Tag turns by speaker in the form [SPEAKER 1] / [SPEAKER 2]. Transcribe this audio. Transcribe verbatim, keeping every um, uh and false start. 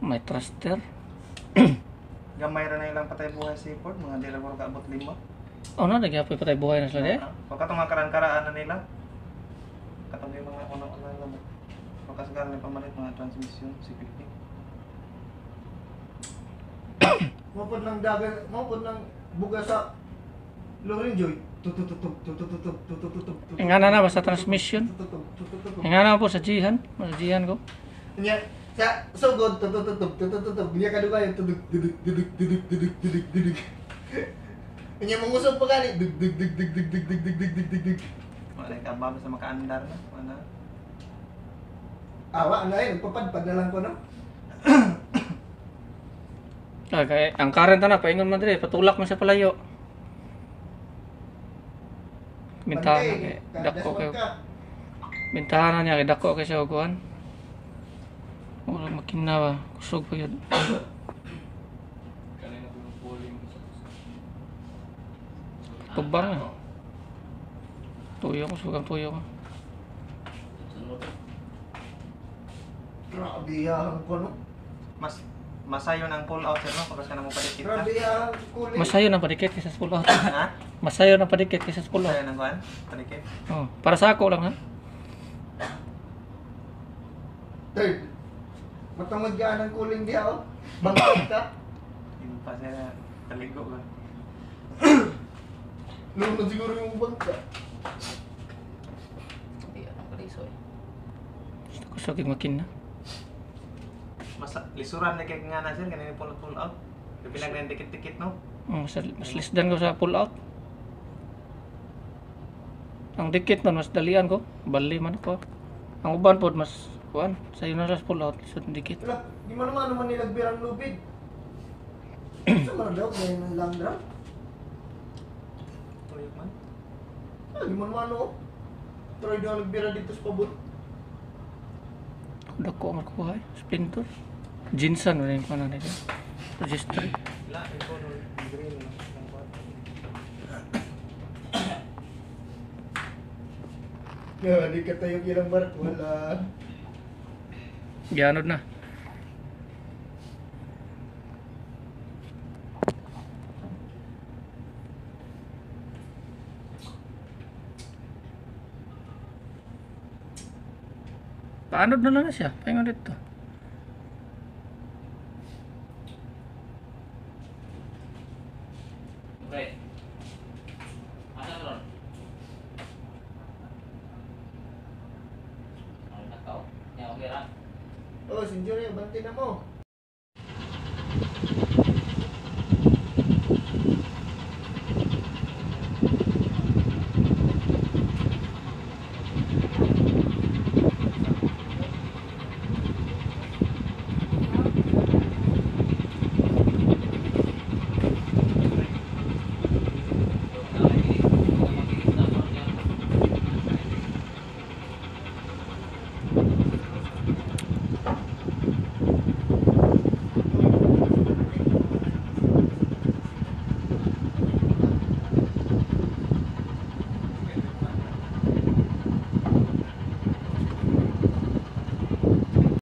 [SPEAKER 1] May thruster.
[SPEAKER 2] Gamay ra na ilang patay buhay si Ford, mga di lang kaabot lima.
[SPEAKER 1] Oh, na nagyapoy patay buhay na sila eh.
[SPEAKER 2] Pagkatong mga karaan-karaan na nila. Katong yung mga una-una lang. Pagkasagaran na pamalit mga transmission, si fifty.
[SPEAKER 3] Mapod ng dagan, mapod ng buga sa Lorin Joy. Tutututub, tutututub, tutututub.
[SPEAKER 1] Ingana na ba sa transmission?
[SPEAKER 3] Tutututub, tutututub.
[SPEAKER 1] Ingana po sa jihan, sa jihan ko.
[SPEAKER 3] Nya sa sugod tutututub, tutututub. Nya kaduga yung tudug dudug dudug dudug dudug dudug dudug. Nya mangusog pa gani dug dug dug dug dug dug dug dug dug dug dug dug.
[SPEAKER 2] Wala ka ba sa makaandar na? Wala.
[SPEAKER 3] Awa na yun, papadpad na lang ko no.
[SPEAKER 1] Ah, kaya ang current na paingon man dire, patulak man sa palayo. Bintahan na kay dako kay bintahan na niya kay dako kay sa kuan. Wala makina ba, kusog pa yun. Tubang na. Tuyo ko, sugang tuyo ko.
[SPEAKER 3] Grabe yan ko no.
[SPEAKER 2] Mas masayo ng pull out sir no, pagkas ka na mo padikit ka.
[SPEAKER 3] Grabe yan kulit.
[SPEAKER 1] Masayo na padikit kaysa sa pull out.
[SPEAKER 2] Ha?
[SPEAKER 1] Masayo na padikit kaysa sa pull out.
[SPEAKER 2] Masayo ng kuan, padikit.
[SPEAKER 1] Oh, para sa ako lang ha.
[SPEAKER 3] Third. Matangod ka ng kuling diha oh. Bangkot ka.
[SPEAKER 2] Hindi pa siya taligo ka.
[SPEAKER 3] Lunod siguro yung bangka.
[SPEAKER 1] Kusog yung makina.
[SPEAKER 2] Mas lisuran na kay nga na sir, kanina pull pull out. Yung pinag na dikit-dikit no.
[SPEAKER 1] Oh, mas, mas lisdan ko sa pull out. Ang dikit man mas dalian ko, bali man ako. Ang uban pod mas kuan, sayo na sa pull out, lisod dikit.
[SPEAKER 3] Wala, di mo naman naman nilagbirang lubid. Sa mga daw, kaya ng lang drum.
[SPEAKER 2] Tuyok man.
[SPEAKER 3] Ah, di mo naman ano. Try daw nagbira dito sa pabot.
[SPEAKER 1] Dako ang kuha, splendor. Jinsan wala yung kuan na dito. Registry.
[SPEAKER 2] La, ito no green no.
[SPEAKER 3] Yeah, di ka tayo ilang barat, wala.
[SPEAKER 1] Gianod na. Paanod na lang na siya. Paingon dito.
[SPEAKER 4] Okay. Asa ron? Ano na tao? Ya okay ra.
[SPEAKER 3] Oh, sinjuri, banti na mo.